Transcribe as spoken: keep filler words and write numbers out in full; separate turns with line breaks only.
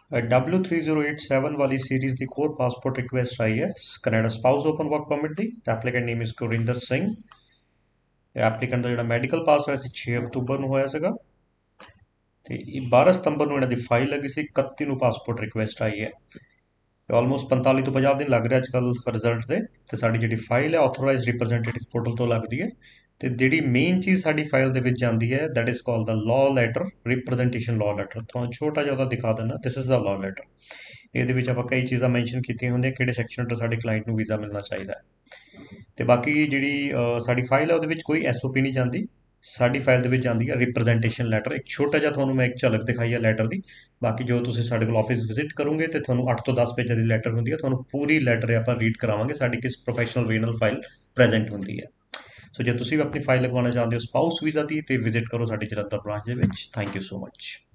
W three zero eight seven वाली series की Kaur passport request आई है Canada spouse open work permit की। Applicant name is Gurinder Singh. Applicant का जो मैडिकल पास होया सी छे अक्तूबर ਨੂੰ ਹੋਇਆ ਸੀਗਾ ਤੇ बारह ਸਤੰਬਰ ਨੂੰ ਇਹਨਾਂ ਦੀ ਫਾਈਲ ਲੱਗੀ ਸੀ। इकतीस ਨੂੰ ਪਾਸਪੋਰਟ ਰਿਕੁਐਸਟ ਆਈ ਹੈ। ਆਲਮੋਸਟ पैंतालीस ਤੋਂ ਪੰਜਾਹ ਦਿਨ ਲੱਗ ਰਿਹਾ ਅੱਜ ਕੱਲ੍ਹ ਰਿਜ਼ਲਟ ਦੇ। ਤੇ ਸਾਡੀ ਜਿਹੜੀ ਫਾਈਲ ਹੈ ਆਥੋਰਾਈਜ਼ਡ ਰਿਪਰੈਜ਼ੈਂਟੇਟਿਵ ਪੋਰਟਲ ਤੋਂ ਲੱਗਦੀ ਹੈ। ਤੇ ਜਿਹੜੀ ਮੇਨ ਚੀਜ਼ ਸਾਡੀ ਫਾਈਲ ਦੇ ਵਿੱਚ ਜਾਂਦੀ ਹੈ that is called the law letter, representation law letter. ਤੁਹਾਨੂੰ ਛੋਟਾ ਜਿਹਾ ਉਹਦਾ ਦਿਖਾ ਦਿੰਦਾ, this is the law letter. ਇਹਦੇ ਵਿੱਚ ਆਪਾਂ ਕਈ ਚੀਜ਼ਾਂ ਮੈਂਸ਼ਨ ਕੀਤੀਆਂ ਹੁੰਦੀਆਂ, ਕਿਹੜੇ ਸੈਕਸ਼ਨ ਤੋਂ ਸਾਡੇ ਕਲਾਇੰਟ ਨੂੰ ਵੀਜ਼ਾ ਮਿਲਣਾ ਚਾਹੀਦਾ ਹੈ। ਤੇ ਬਾਕੀ ਜਿਹੜੀ ਸਾਡੀ ਫਾਈਲ ਹੈ ਉਹਦੇ ਵਿੱਚ ਕੋਈ ਐਸ ਓ ਪੀ ਨਹੀਂ ਜਾਂਦੀ। ਸਾਡੀ ਫਾਈਲ ਦੇ ਵਿੱਚ ਜਾਂਦੀ ਹੈ ਰਿਪਰੈਜ਼ੈਂਟੇਸ਼ਨ ਲੈਟਰ। ਇੱਕ ਛੋਟਾ ਜਿਹਾ ਤੁਹਾਨੂੰ ਮੈਂ ਇੱਕ ਝਲਕ ਦਿਖਾਈ ਹੈ ਲੈਟਰ ਦੀ। ਬਾਕੀ ਜੋ ਤੁਸੀਂ ਸਾਡੇ ਕੋਲ ਆਫਿਸ ਵਿਜ਼ਿਟ ਕਰੋਗੇ ਤੇ ਤੁਹਾਨੂੰ ਅੱਠ ਤੋਂ ਦਸ ਪੇਜਾਂ ਦੀ ਲੈਟਰ ਹੁੰਦੀ ਹੈ। ਤੁਹਾਨੂੰ ਪੂਰੀ ਲੈਟਰ ਆਪਾਂ ਰੀਡ ਕਰਾਵਾਂਗੇ ਸਾਡੀ ਕਿਸ ਪ੍ਰੋਫੈਸ਼ਨਲ ਵੇ ਨਾਲ ਫਾਈਲ ਪ੍ਰੈਜ਼ੈਂਟ ਹੁੰਦੀ ਹੈ। ਸੋ ਜੇ ਤੁਸੀਂ ਵੀ ਆਪਣੀ ਫਾਈਲ ਲਗਵਾਉਣਾ ਚਾਹੁੰਦੇ ਹੋ ਸਪਾਊਸ ਵੀਜ਼ਾ ਦੀ ਤੇ ਵਿਜ਼ਿਟ ਕਰੋ ਸਾਡੀ ਜਲੰਧਰ ਬ੍ਰਾਂਚ ਦੇ ਵਿੱਚ। Thank you so much.